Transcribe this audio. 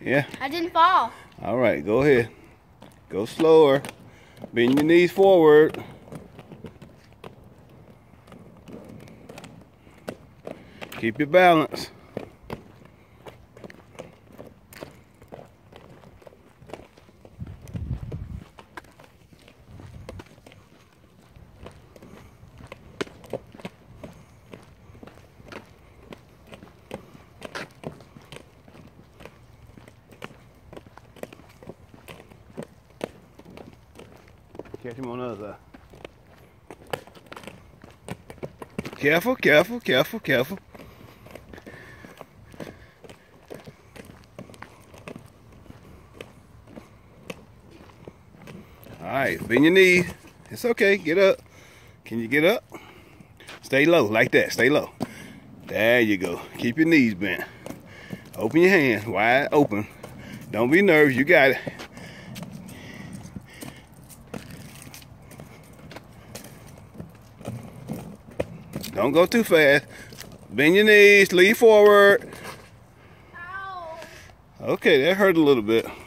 Yeah. I didn't fall. All right, go ahead. Go slower. Bend your knees forward. Keep your balance. Catch him on the other side. Careful, careful, careful, careful. All right, bend your knees. It's okay, get up. Can you get up? Stay low, like that, stay low. There you go. Keep your knees bent. Open your hands, wide open. Don't be nervous, you got it. Don't go too fast. Bend your knees, lean forward. Ow. Okay, that hurt a little bit.